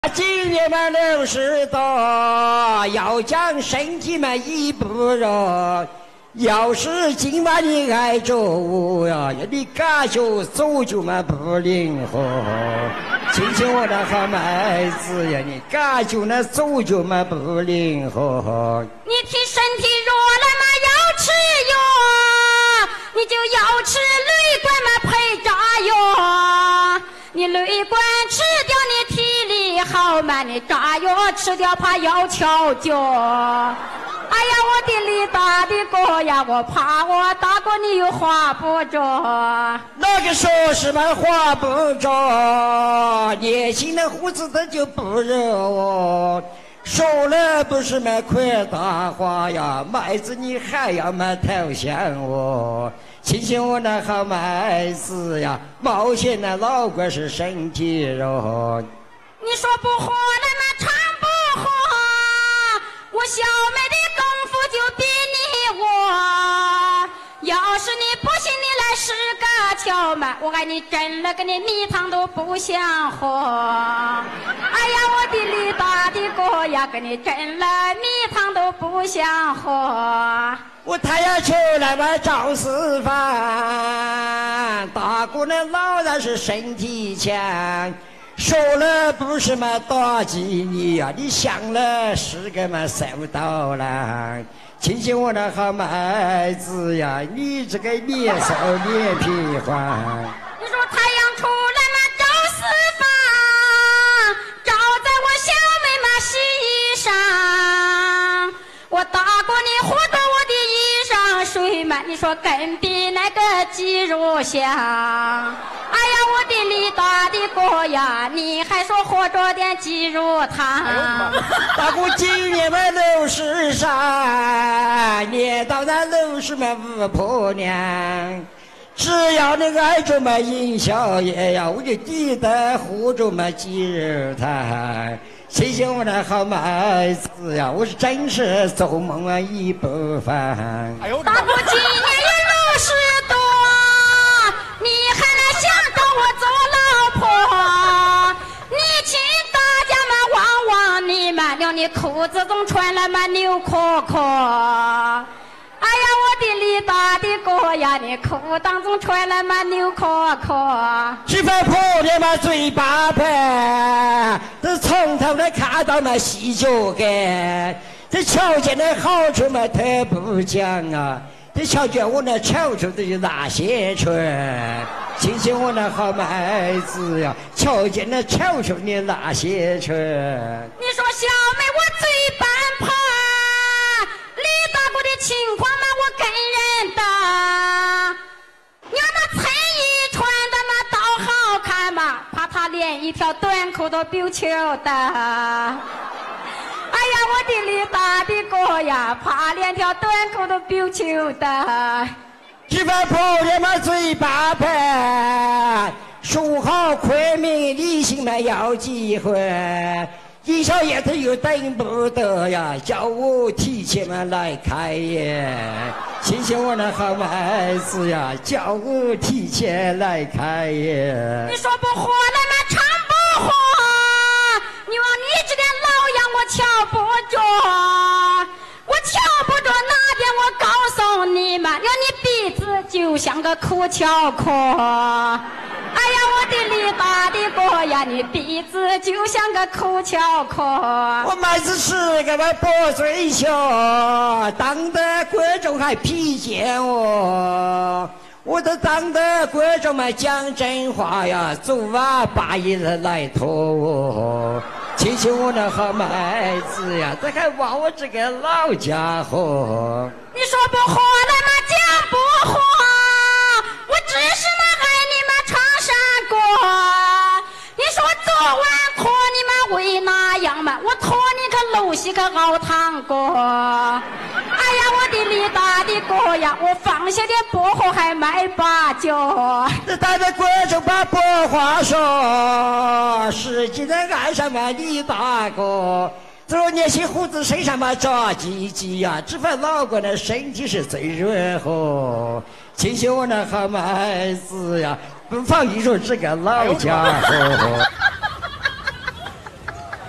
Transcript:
今年嘛60多，要讲身体嘛已不弱。要是今晚你挨着我呀，你感觉走就嘛不灵活。亲亲我的好妹子呀，你感觉那走就嘛不灵活。 你提身体弱了嘛要吃药，你就要吃雷管嘛配炸药。你雷管吃掉你体力好嘛，你炸药吃掉怕要翘脚。哎呀，我的李大的哥呀，我怕我大哥你又划不着。 那个说是嘛划不着，年轻的胡子它就不惹我。说了不是嘛夸大话呀，妹子你还要嘛投降我。亲亲我那好妹子呀，冒险那老怪是身体弱。 你说不活了嘛唱不活，我小妹的功夫就比你我。要是你不信你来试个瞧嘛，我爱你真了跟你蜜糖都不想喝。哎呀，我的李大的哥呀，跟你真了蜜糖都不想喝。 我他要出来嘛找四方，大姑娘老然是身体强，说了不是嘛打击你呀，你想了是个嘛受到了。亲亲我的好妹子呀，你这个脸瘦脸皮黄。 你说太阳出来嘛照四方，照在我小妹嘛洗衣裳。我大过你糊到我的衣裳水嘛，你说更比那个鸡肉香。哎呀，我的李大的哥呀，你还说喝着点鸡肉汤。 大姑今年嘛60上，年到那60嘛五婆娘。只要那个挨着嘛尹小爷呀，我就记得喝着嘛鸡肉汤。谢谢我的好妹子呀，我是真是做梦啊一不凡。 大姑今年也60多，你还能想找我做老婆？你亲大家们望望你们了，你裤子总穿了嘛牛壳壳。哎呀，我的李大的哥呀，你裤裆中穿了嘛牛壳壳。 这块婆娘嘛嘴巴白，这从头来看到嘛细脚干，这瞧见那好处嘛他不讲啊，这瞧见我那丑处的就那些穿。亲亲我那好妹子呀，瞧见那丑处的那些穿。 你说小妹我嘴半胖，李大哥的情况嘛我跟人的，你看那衬衣穿的嘛倒好看嘛，怕他连一条短裤都不求的。哎呀，我的李大的哥呀，怕连条短裤都不求的。 这块婆娘嘛嘴巴白，说好昆明旅行嘛要结婚。尹小爷他又等不得呀，叫我提前嘛来开业。谢谢我那好妹子呀，叫我提前来开业。 你说不活了嘛唱不活，你往你这点老样我瞧不着，我瞧不着哪点我告诉你们，要你鼻子就像个苦荞壳。哎呀，我的李大的哥呀，你鼻子就像个苦荞壳。 我妹子是个嘛薄嘴笑，当得观众还批见我。我都当得观众们讲真话呀，昨晚半夜来拖我。亲亲我那好妹子呀，这还挖我这个老家伙。 你说不活了嘛讲不活，我只是那爱你们长山歌。你说昨晚拖你们为哪样嘛，我拖你个楼西个熬汤锅。哎呀，我的李大的哥呀，我放下点薄荷还卖把酒。 这带着观众把白话说，实际的爱上嘛李大哥。这年轻胡子身上嘛扎鸡鸡呀，这份老哥的身体是最软和。亲亲我那好妹子呀，不妨你说这个老家伙。